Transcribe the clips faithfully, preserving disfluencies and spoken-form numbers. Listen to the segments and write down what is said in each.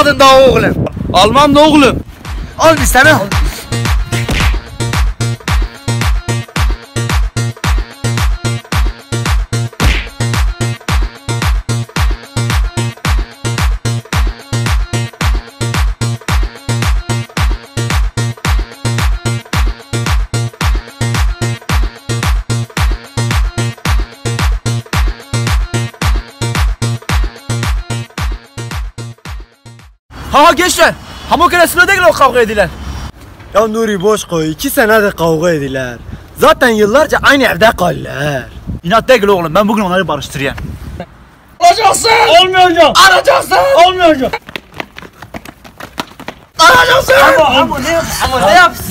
almadın daha oğlum. Almam da oğlum. Al bir tane al. Ha gençler. Hamur keresinde değil o kavga edilen. Ya Nuri boş koy. iki senedir kavga ediler. Zaten yıllarca aynı evde kalırlar. İnat değil oğlum. Ben bugün onları barıştırayım. Alacaksın. Olmayacak. Alacaksın. Olmayacak. Alacaksın. Ama ama ne yap? Ama ne yapsın?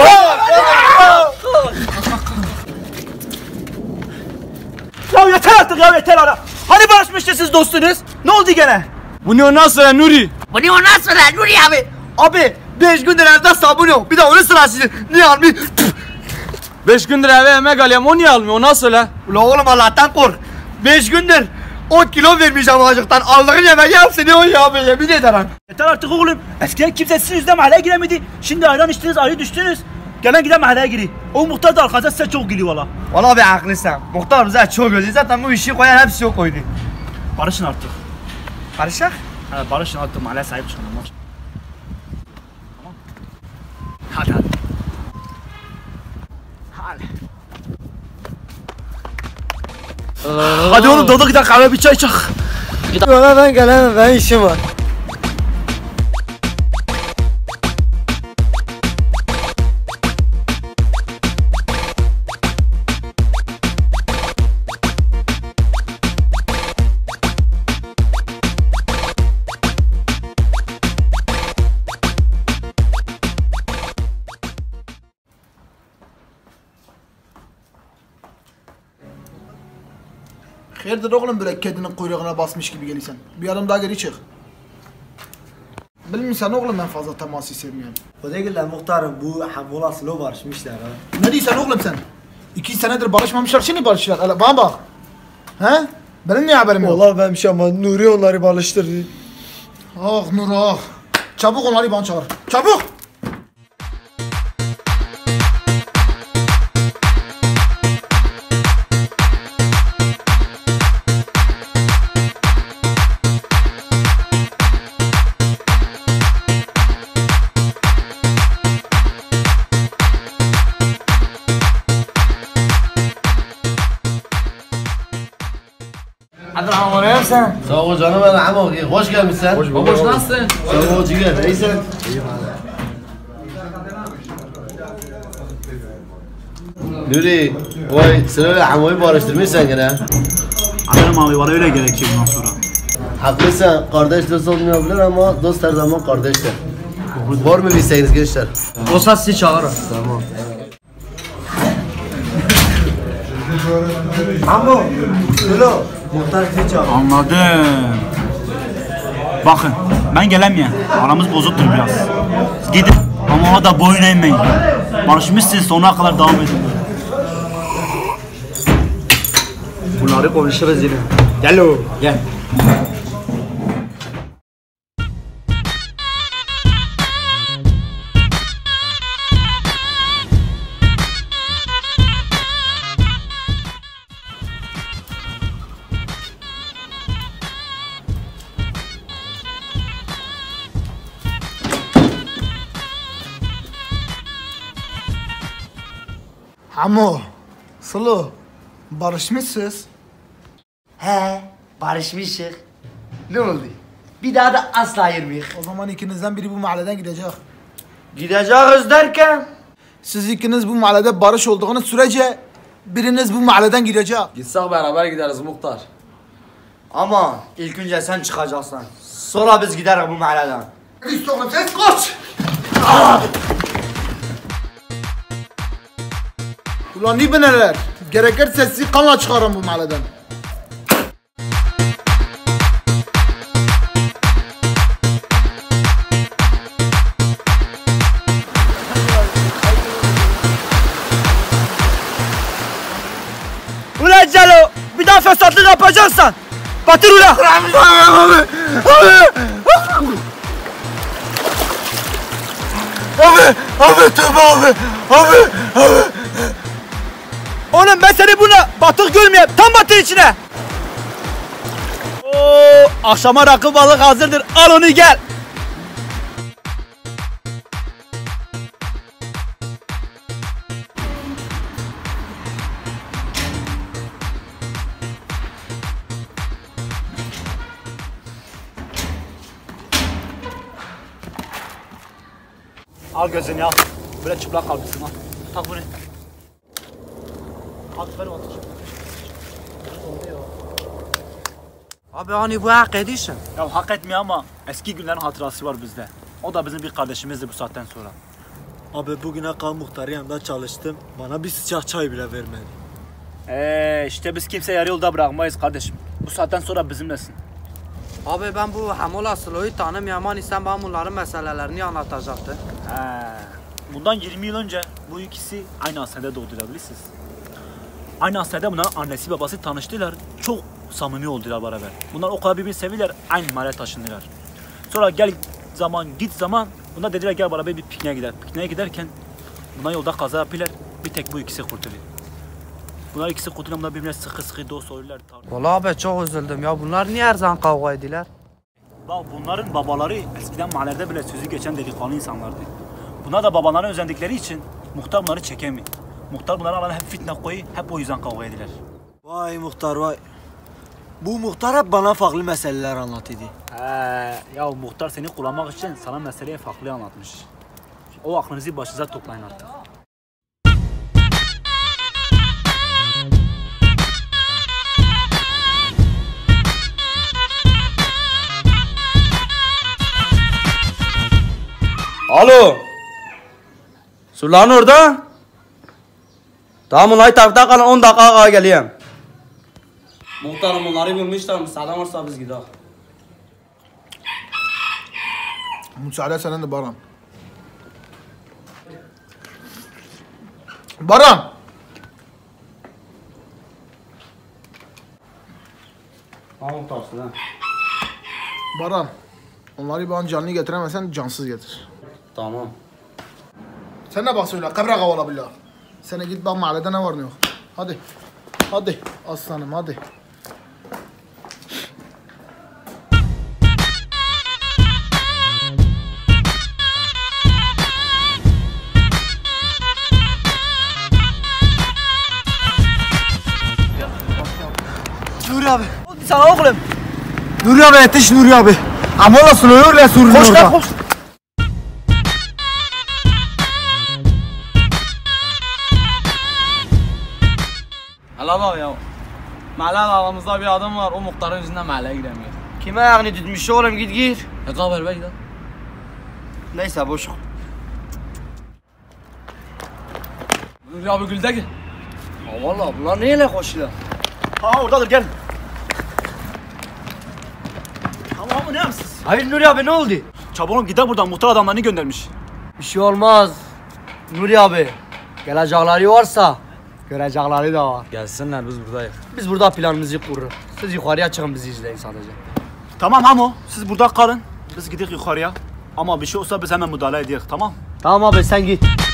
Ya yeter artık ya yeter ara. Hani barışmıştı siz dostunuz? Ne oldu gene? Bu ne ondan sonra Nuri? Bu ne ondan sonra Nuri abi? Abi beş gündür evde sabun yok. Bir de onun sırası. Niye almıyor? Beş gündür eve yemek alıyorum. O niye almıyor? Ondan sonra. Ulan oğlum Allah'tan kork. Beş gündür on kilo vermeyeceğim acıktan. Aldığın yemeği hepsini o ya abi yemin ederim. Yeter artık oğlum. Eskiden kimse sizin yüzünden mahalleye giremedi. Şimdi ayran içtiniz, ayrı düştünüz. Gelen giden mahalleye giriyor. O muhtar da arkanıza size çok gülüyor valla. Valla abi haklısın. Muhtar bize çok öldü. Zaten bu işi koyan hepsi o koydu. Barışın artık. Barışak? Ha, barışın artık mahalleye sahip çıkın. Tamam. Hadi hadi. Hadi. Hadi oğlum Dodo gidelim kahve bir çay çak. Valla ben gelemem. Ben işim var. Hayırdır oğlum böyle kedinin kuyruğuna basmış gibi geliyorsun? Bir adım daha geri çık. Bilmiyorsan oğlum ben fazla teması sevmiyorum. O değil de muhtarım bu Hamula Slo barışmışlar ha. Ne diyorsun oğlum sen? İki senedir barışmamışlar, şimdi barışırlar. Hele bana bak. He? Benim niye haberim yok? Vallahi ben bir şey ama Nuri onları barıştırdı. Ah Nur ah. Çabuk onları bana çağır. Çabuk! Abdurrahman oraya sen? Sağ ol canım ben Amo. Hoş gelmişsin. Hoş bulduk. Hoş nasılsın? Sağ ol Ciger. İyisin. Nuri, vay sen öyle Amo'yu barıştırmışsın gene. Anladım abi bana öyle gerekiyor bundan sonra. Haklısın. Kardeş dost olmayabilir ama dost her zaman kardeştir. Var mı bir isteğiniz gençler? Olsa sizi çağırırım. Tamam. Amo, Slo, muhtar sizi çağır. Anladım. Bakın ben gelemeyeyim. Aramız bozuktur biraz. Gidin ama ona da boyun eğmeyin. Barışmışsınız sonuna kadar devam edin. Bunları konuşuruz yine. Gel o. Gel. Amo, Slo, barışmışsınız. He, barışmışız. Ne oldu? Bir daha da asla ayırmayız. O zaman ikinizden biri bu mahalleden gidecek. Gideceğiz derken? Siz ikiniz bu mahallede barış olduğunuz sürece biriniz bu mahalleden gidecek. Gitsek beraber gideriz muhtar. Ama ilk önce sen çıkacaksın. Sonra biz gideriz bu mahalleden. Hadi oğlum ses koş! Ulan iyi neler? Gerekirse sizi kanla çıkarım bu mahalleden. Ulan Celo bir daha fesatlık yapacaksan batır ulan. Abi, abi tövbe abi. Abi, abi. Oğlum ben seni buna batık görmeyeyim. Tam batır içine. Oo, akşama rakı balık hazırdır. Al onu gel. Al gözünü al. Böyle çıplak kalmışsın al. Tak bunu. Aferin atış. Abi hani bu hak ediyorsun. Ya hak etmiyor ama eski günlerin hatırası var bizde. O da bizim bir kardeşimizdi bu saatten sonra. Abi bugüne kadar muhtarın yanında çalıştım. Bana bir sıcak çay bile vermedi. Eee işte biz kimse yarı yolda bırakmayız kardeşim. Bu saatten sonra bizimlesin. Abi ben bu Hamola Sılo'yu tanımıyorum. Hani sen bana bunların meselelerini anlatacaktın. He. Bundan yirmi yıl önce bu ikisi aynı hastanede doğdular bilirsiniz. Aynı hastanede bunların annesi babası tanıştılar. Çok samimi oldular beraber. Bunlar o kadar birbirini seviyorlar. Aynı mahalleye taşındılar. Sonra gel zaman git zaman bunlar dediler gel beraber bir pikniğe gidelim. Pikniğe giderken bunlar yolda kaza yapıyorlar. Bir tek bu ikisi kurtuluyor. Bunlar ikisi kurtuluyor. Bunlar birbirine sıkı sıkı dost oluyorlar. Vallahi abi çok üzüldüm ya. Bunlar niye her zaman kavga ediler? Bak bunların babaları eskiden mahallede bile sözü geçen delikanlı insanlardı. Bunlar da babalarına özendikleri için muhtar bunları çekemiyor. Muhtar bunların aralarına hep fitne koyuyor, hep o yüzden kavga ediler. Vay muhtar vay. Bu muhtar hep bana farklı meseleler anlatıyordu. He, ya muhtar seni kullanmak için sana meseleyi farklı anlatmış. O aklınızı başınıza toplayın artık. Alo. Sulan orada? Tamam olay takta kalın on dakika geleyim. Muhtarım onları bilmişler. Müsaaden varsa biz gidelim. Müsaade senin de Baran. Baran! Tamam muhtarsın ha. Baran. Onları bana canlı getiremezsen cansız getir. Tamam. Sen ne bak söyle, kabra kavala billah. Sen git bak mahallede ne var ne yok. Hadi. Hadi aslanım hadi. Nuri abi. Sana oğlum. Nuri abi yetiş Nuri abi. Amola suluyor ya sorun Koş orada. lan koş. Hala bak ya. Mahalle aramızda bir adam var. O muhtarın yüzünden mahalleye giremiyor. Kime ayağını tutmuş oğlum git gir. E kabar be gidelim. Neyse boş. Nuri abi Gül'de gel. Ha valla bunlar neyle koşuyor? Ha oradadır gel. Tamam mı ne yapsınız? Hayır Nuri abi ne oldu? Çabuk olun gidelim buradan muhtar adamlarını göndermiş. Bir şey olmaz. Nuri abi. Gelecekleri varsa görecekleri de var. Gelsinler biz buradayız. Biz burada planımızı kururuz. Siz yukarıya çıkın bizi izleyin sadece. Tamam Hamo siz burada kalın. Biz gidelim yukarıya. Ama bir şey olsa biz hemen müdahale ediyoruz tamam? Tamam abi sen git.